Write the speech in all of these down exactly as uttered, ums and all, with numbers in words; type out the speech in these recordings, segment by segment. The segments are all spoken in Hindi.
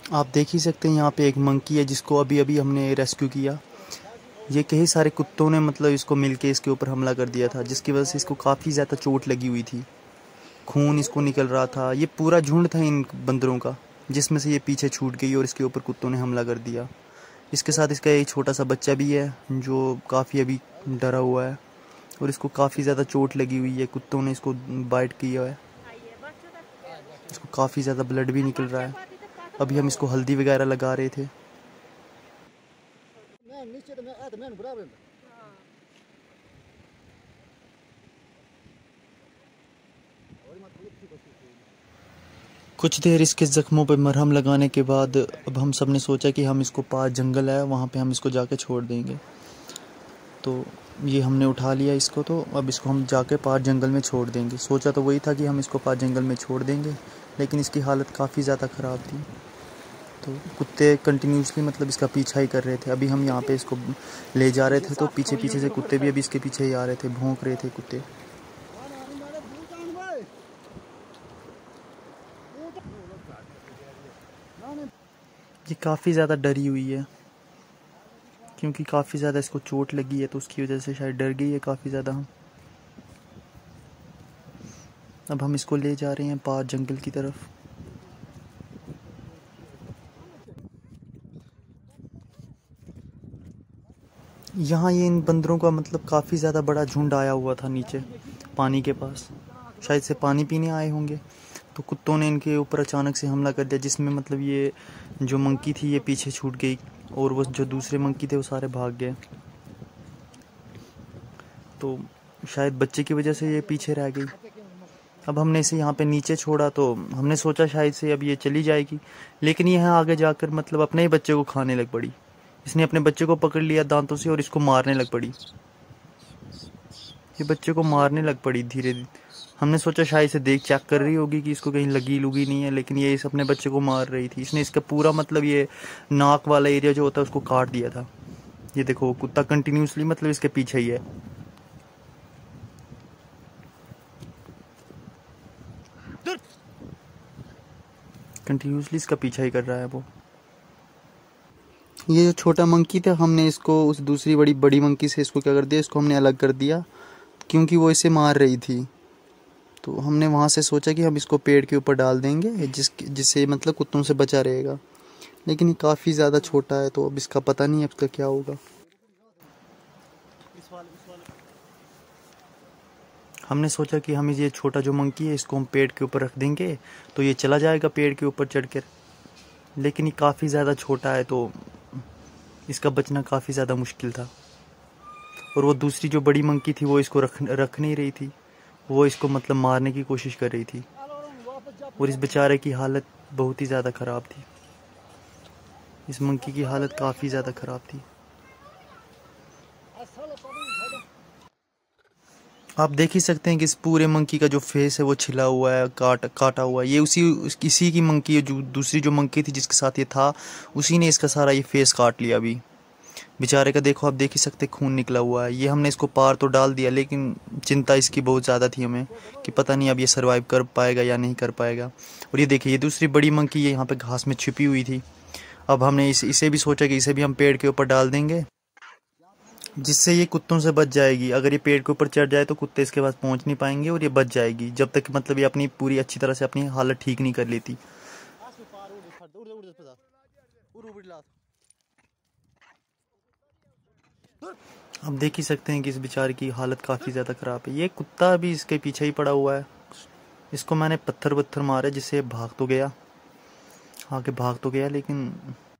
आप देख ही सकते हैं यहाँ पे एक मंकी है जिसको अभी अभी हमने रेस्क्यू किया। ये कई सारे कुत्तों ने मतलब इसको मिलके इसके ऊपर हमला कर दिया था, जिसकी वजह से इसको काफ़ी ज़्यादा चोट लगी हुई थी, खून इसको निकल रहा था। ये पूरा झुंड था इन बंदरों का, जिसमें से ये पीछे छूट गई और इसके ऊपर कुत्तों ने हमला कर दिया। इसके साथ इसका एक छोटा सा बच्चा भी है जो काफ़ी अभी डरा हुआ है और इसको काफ़ी ज़्यादा चोट लगी हुई है। कुत्तों ने इसको बाइट किया है, इसको काफ़ी ज़्यादा ब्लड भी निकल रहा है। अभी हम इसको हल्दी वगैरह लगा रहे थे। कुछ देर इसके ज़ख्मों पर मरहम लगाने के बाद अब हम सब ने सोचा कि हम इसको पास जंगल है वहाँ पे हम इसको जाके छोड़ देंगे। तो ये हमने उठा लिया इसको, तो अब इसको हम जाके पास जंगल में छोड़ देंगे। सोचा तो वही था कि हम इसको पास जंगल में छोड़ देंगे, लेकिन इसकी हालत काफ़ी ज़्यादा ख़राब थी। तो कुत्ते कंटिन्यूसली मतलब इसका पीछा ही कर रहे थे। अभी हम यहाँ पे इसको ले जा रहे थे तो पीछे पीछे से कुत्ते भी अभी इसके पीछे ही आ रहे थे, भौंक रहे थे कुत्ते। ये काफ़ी ज़्यादा डरी हुई है क्योंकि काफ़ी ज़्यादा इसको चोट लगी है, तो उसकी वजह से शायद डर गई है काफ़ी ज़्यादा। हम अब हम इसको ले जा रहे हैं पास जंगल की तरफ। यहाँ ये इन बंदरों का मतलब काफ़ी ज़्यादा बड़ा झुंड आया हुआ था नीचे पानी के पास, शायद से पानी पीने आए होंगे। तो कुत्तों ने इनके ऊपर अचानक से हमला कर दिया, जिसमें मतलब ये जो मंकी थी ये पीछे छूट गई और वो जो दूसरे मंकी थे वो सारे भाग गए। तो शायद बच्चे की वजह से ये पीछे रह गई। अब हमने इसे यहाँ पे नीचे छोड़ा तो हमने सोचा शायद से अब ये चली जाएगी, लेकिन यह आगे जाकर मतलब अपने ही बच्चे को खाने लग पड़ी। इसने अपने बच्चे को पकड़ लिया दांतों से और इसको मारने लग पड़ी। ये बच्चे को मारने लग पड़ी धीरे धीरे। हमने सोचा शायद से देख चेक कर रही होगी कि इसको कहीं लगी लुगी नहीं है, लेकिन ये इस अपने बच्चे को मार रही थी। इसने इसका पूरा मतलब ये नाक वाला एरिया जो होता है उसको काट दिया था। ये देखो कुत्ता कंटिन्यूसली मतलब इसके पीछे ही है। कंटिन्यूसली इसका पीछा ही कर रहा है वो। ये जो छोटा मंकी था हमने इसको उस दूसरी बड़ी बड़ी मंकी से इसको क्या कर दिया, इसको हमने अलग कर दिया क्योंकि वो इसे मार रही थी। तो हमने वहाँ से सोचा कि हम इसको पेड़ के ऊपर डाल देंगे जिस जिससे मतलब कुत्तों से बचा रहेगा, लेकिन ये काफ़ी ज़्यादा छोटा है तो अब इसका पता नहीं है इसका क्या होगा। हमने सोचा कि हम ये छोटा जो मंकी है इसको हम पेड़ के ऊपर रख देंगे तो ये चला जाएगा पेड़ के ऊपर चढ़कर, लेकिन ये काफ़ी ज़्यादा छोटा है तो इसका बचना काफ़ी ज़्यादा मुश्किल था। और वो दूसरी जो बड़ी मंकी थी वो इसको रख रख नहीं रही थी, वो इसको मतलब मारने की कोशिश कर रही थी और इस बेचारे की हालत बहुत ही ज़्यादा ख़राब थी। इस मंकी की हालत काफ़ी ज़्यादा ख़राब थी। आप देख ही सकते हैं कि इस पूरे मंकी का जो फेस है वो छिला हुआ है, काट काटा हुआ है। ये उसी इसी की मंकी है, जो दूसरी जो मंकी थी जिसके साथ ये था उसी ने इसका सारा ये फेस काट लिया। अभी बेचारे का देखो आप देख ही सकते खून निकला हुआ है। ये हमने इसको पार तो डाल दिया, लेकिन चिंता इसकी बहुत ज़्यादा थी हमें कि पता नहीं अब ये सर्वाइव कर पाएगा या नहीं कर पाएगा। और ये देखिए ये दूसरी बड़ी मंकी ये यहाँ पे घास में छिपी हुई थी। अब हमने इस, इसे भी सोचा कि इसे भी हम पेड़ के ऊपर डाल देंगे जिससे ये कुत्तों से बच जाएगी। अगर ये पेड़ के ऊपर चढ़ जाए तो कुत्ते इसके पास पहुँच नहीं पाएंगे और ये बच जाएगी जब तक मतलब ये अपनी पूरी अच्छी तरह से अपनी हालत ठीक नहीं कर लेती। आप देख ही सकते हैं कि इस बेचारे की हालत काफ़ी ज़्यादा ख़राब है। ये कुत्ता भी इसके पीछे ही पड़ा हुआ है। इसको मैंने पत्थर पत्थर मारे जिससे भाग तो गया, आगे भाग तो गया, लेकिन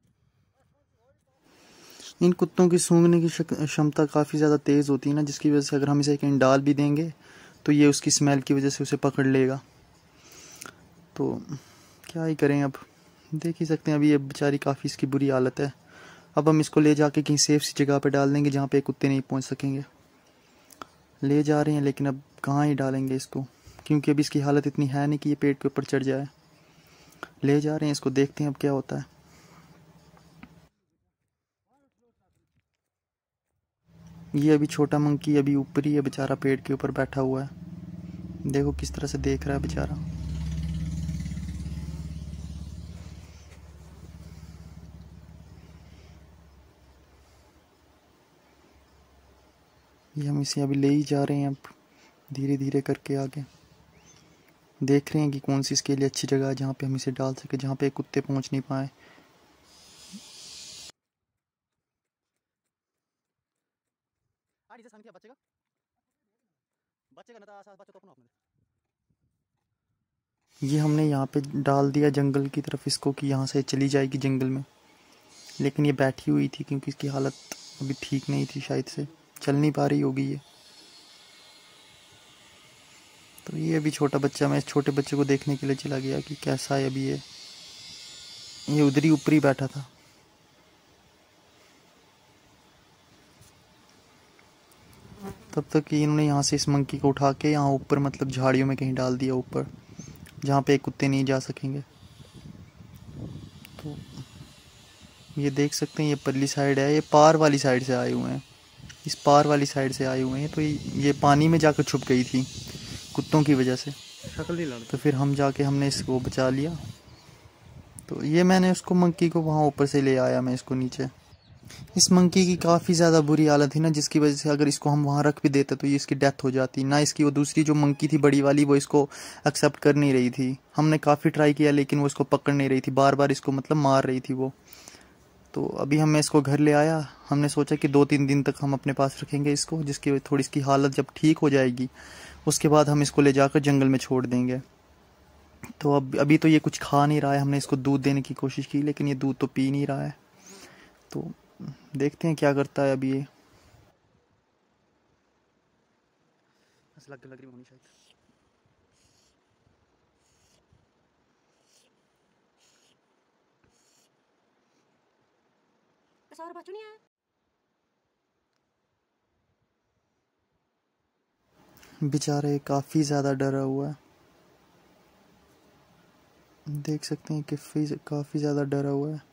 इन कुत्तों की सूंघने की क्षमता काफ़ी ज़्यादा तेज़ होती है ना, जिसकी वजह से अगर हम इसे कहीं डाल भी देंगे तो ये उसकी स्मेल की वजह से उसे पकड़ लेगा। तो क्या ही करें, अब देख ही सकते हैं अभी ये बेचारी काफ़ी इसकी बुरी हालत है। अब हम इसको ले जाके कहीं सेफ सी जगह पे डाल देंगे जहाँ पे कुत्ते नहीं पहुँच सकेंगे। ले जा रहे हैं लेकिन अब कहाँ ही डालेंगे इसको, क्योंकि अभी इसकी हालत इतनी है नहीं कि ये पेड़ के ऊपर चढ़ जाए। ले जा रहे हैं इसको, देखते हैं अब क्या होता है। ये अभी छोटा मंकी अभी ऊपर ही है बेचारा, पेड़ के ऊपर बैठा हुआ है। देखो किस तरह से देख रहा है बेचारा। ये हम इसे अभी ले ही जा रहे हैं, अब धीरे धीरे करके आगे देख रहे हैं कि कौन सी इसके लिए अच्छी जगह है जहाँ पे हम इसे डाल सके, जहाँ पे कुत्ते पहुँच नहीं पाए। ये हमने यहाँ पे डाल दिया जंगल की तरफ इसको कि यहाँ से चली जाएगी जंगल में, लेकिन ये बैठी हुई थी क्योंकि इसकी हालत अभी ठीक नहीं थी, शायद से चल नहीं पा रही होगी ये। तो ये अभी छोटा बच्चा, मैं इस छोटे बच्चे को देखने के लिए चला गया कि कैसा है अभी ये ये उधर ही ऊपर ही बैठा था। तब तक कि इन्होंने यहाँ से इस मंकी को उठा के यहाँ ऊपर मतलब झाड़ियों में कहीं डाल दिया ऊपर, जहाँ पे कुत्ते नहीं जा सकेंगे। तो ये देख सकते हैं ये परली साइड है, ये पार वाली साइड से आए हुए हैं, इस पार वाली साइड से आए हुए हैं। तो ये पानी में जाकर छुप गई थी कुत्तों की वजह से, शक्ल नहीं लग। तो फिर हम जाके हमने इसको बचा लिया। तो ये मैंने उसको मंकी को वहाँ ऊपर से ले आया मैं इसको नीचे। इस मंकी की काफ़ी ज़्यादा बुरी हालत थी ना, जिसकी वजह से अगर इसको हम वहाँ रख भी देते तो ये इसकी डेथ हो जाती ना। इसकी वो दूसरी जो मंकी थी बड़ी वाली, वो इसको एक्सेप्ट कर नहीं रही थी। हमने काफ़ी ट्राई किया लेकिन वो इसको पकड़ नहीं रही थी, बार बार इसको मतलब मार रही थी वो। तो अभी हमने इसको घर ले आया, हमने सोचा कि दो तीन दिन तक हम अपने पास रखेंगे इसको, जिसकी थोड़ी इसकी हालत जब ठीक हो जाएगी उसके बाद हम इसको ले जाकर जंगल में छोड़ देंगे। तो अब अभी तो ये कुछ खा नहीं रहा है, हमने इसको दूध देने की कोशिश की लेकिन ये दूध तो पी नहीं रहा है। तो देखते हैं क्या करता है अभी ये। लग लग रही होनी शायद। बेचारे काफी ज्यादा डरा हुआ है, देख सकते हैं कि काफी ज्यादा डरा हुआ है।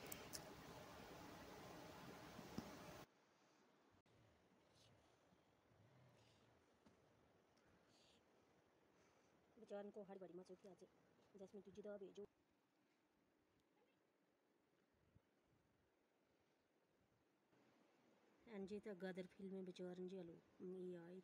को हर बड़ी मचो की आज दस मिनट तुझी दवा भेजो। अंजी तो गदर फिल्म में बेचारन जी आलो ये आई।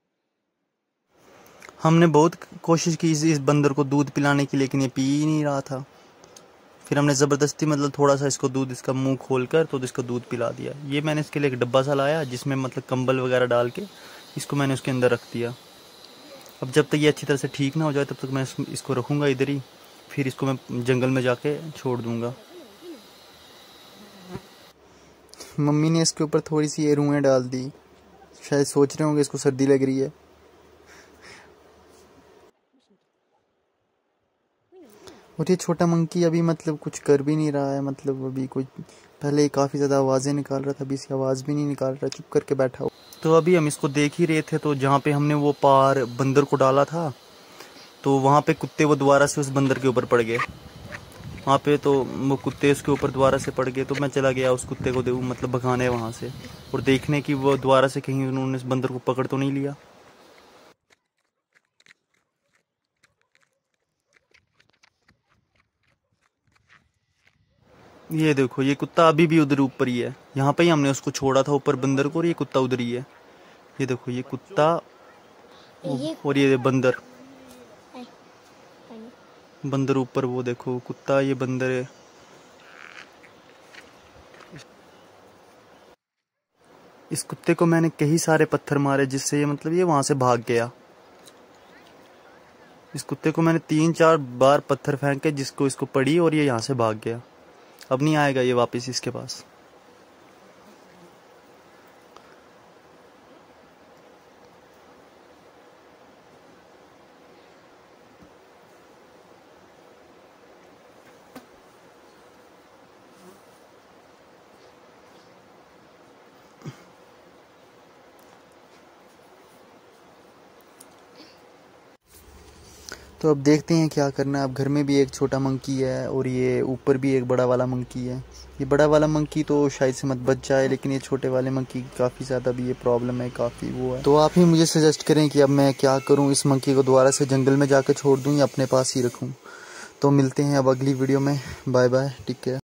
हमने बहुत कोशिश की इस, इस बंदर को दूध पिलाने की, लेकिन ये पी ही नहीं रहा था। फिर हमने ज़बरदस्ती मतलब थोड़ा सा इसको दूध, इसका मुंह खोलकर तो इसको दूध पिला दिया। ये मैंने इसके लिए एक डब्बा सा लाया जिसमें मतलब कंबल वगैरह डाल के इसको मैंने उसके अंदर रख दिया। अब जब तक ये अच्छी तरह से ठीक ना हो जाए तब तक मैं इसको रखूँगा इधर ही, फिर इसको मैं जंगल में जाके छोड़ दूँगा। मम्मी ने इसके ऊपर थोड़ी सी ये रुएं डाल दी, शायद सोच रहे होंगे इसको सर्दी लग रही है। और ये छोटा मंकी अभी मतलब कुछ कर भी नहीं रहा है, मतलब अभी कुछ पहले काफ़ी ज़्यादा आवाज़ें निकाल रहा था, अभी इसकी आवाज़ भी नहीं निकाल रहा, चुप करके बैठा हो। तो अभी हम इसको देख ही रहे थे, तो जहाँ पे हमने वो पार बंदर को डाला था तो वहाँ पे कुत्ते वो दोबारा से उस बंदर के ऊपर पड़ गए वहाँ पे। तो वो कुत्ते उसके ऊपर दोबारा से पड़ गए, तो मैं चला गया उस कुत्ते को मतलब भगाने वहाँ से, और देखने की वो दोबारा से कहीं उन्होंने इस बंदर को पकड़ तो नहीं लिया। ये देखो ये कुत्ता अभी भी उधर ऊपर ही है, यहाँ पे ही हमने उसको छोड़ा था ऊपर बंदर को, और ये कुत्ता उधर ही है। ये देखो ये कुत्ता और ये बंदर, बंदर ऊपर, वो देखो कुत्ता, ये बंदर है। इस कुत्ते को मैंने कई सारे पत्थर मारे जिससे ये मतलब ये वहां से भाग गया। इस कुत्ते को मैंने तीन चार बार पत्थर फेंके जिसको इसको पड़ी, और ये यहाँ से भाग गया। अब नहीं आएगा ये वापस इसके पास। तो अब देखते हैं क्या करना है। अब घर में भी एक छोटा मंकी है और ये ऊपर भी एक बड़ा वाला मंकी है। ये बड़ा वाला मंकी तो शायद से मत बच जाए, लेकिन ये छोटे वाले मंकी की काफ़ी ज़्यादा भी ये प्रॉब्लम है, काफ़ी वो है। तो आप ही मुझे सजेस्ट करें कि अब मैं क्या करूं, इस मंकी को दोबारा से जंगल में जाकर छोड़ दूं या अपने पास ही रखूं। तो मिलते हैं अब अगली वीडियो में। Bye bye, take care.